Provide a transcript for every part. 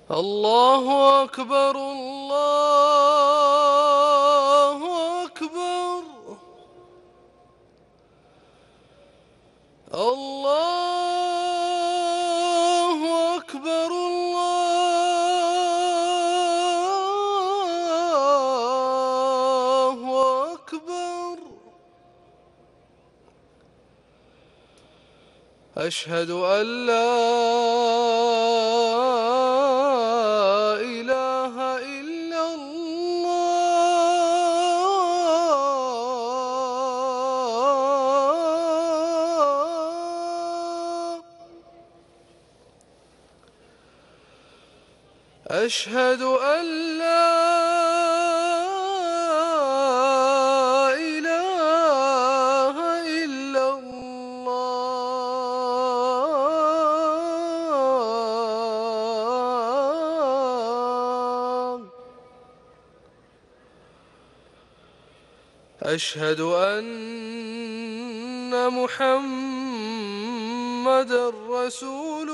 الله أكبر الله أكبر الله أكبر الله أكبر. أشهد أن لا إله إلا الله. أشهد أن لا إله إلا الله. أشهد أن محمدًا رسول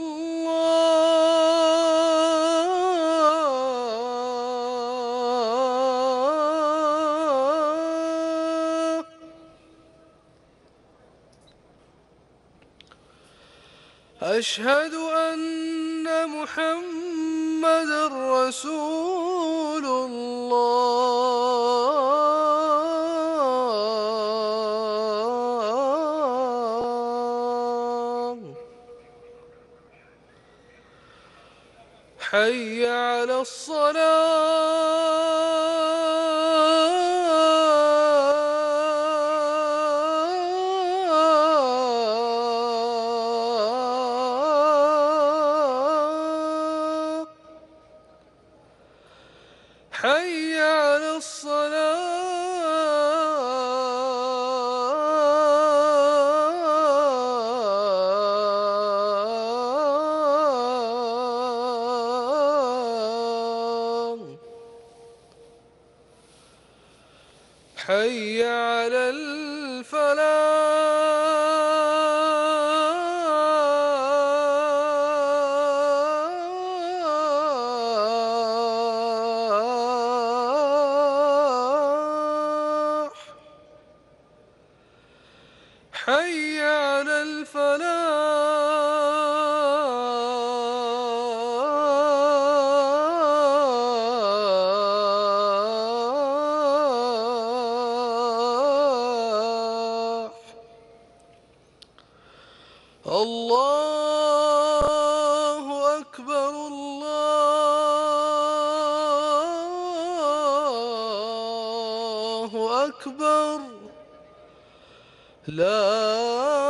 الله. أشهد أن محمدًا رسول الله. حي على الصلاة. حي على الصلاة. حي على الفلاح. حي على الفلاح. الله أكبر الله أكبر. لا